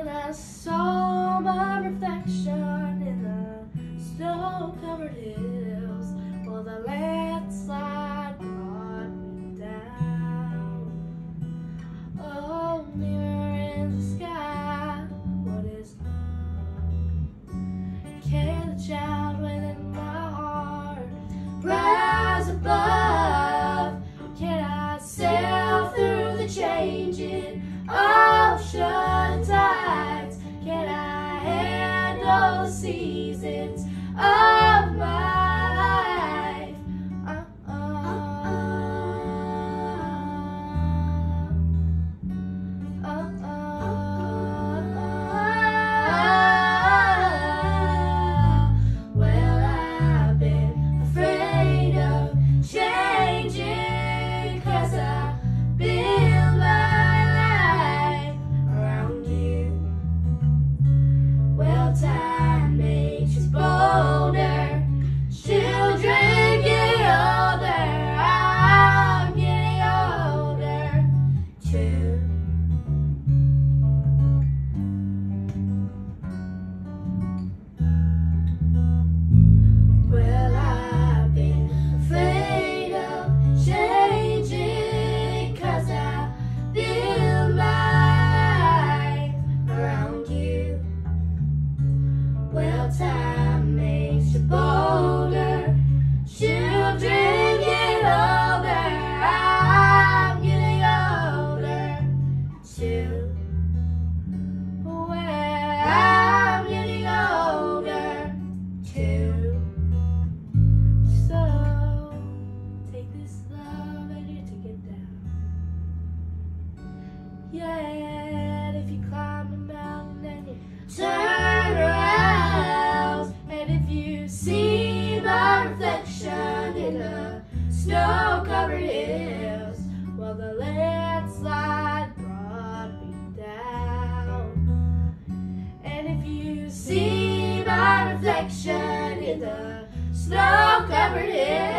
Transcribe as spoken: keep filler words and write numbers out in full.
when I saw my reflection in the snow-covered hills, while the landslide brought me down. Oh, mirror in the sky, what is love? Can the child within my heart rise above? Can I sail through the changing ocean tides? Can I handle the seasons of my life? Uh, uh, uh, uh, well, I've been afraid of changing, 'cause I build my life around you. Well, time makes us bolder, children get older, I'm getting older too. Well, I've been afraid of changing, 'cause I build my life around you. Well, time makes you bolder, children get older, I'm getting older too. Well, I'm getting older too. So, take this love and you take it down. Yeah, if you climb the mountain and you turn around, and if you see my reflection in the snow-covered hills, well, the landslide brought me down. And if you see my reflection in the snow-covered hills,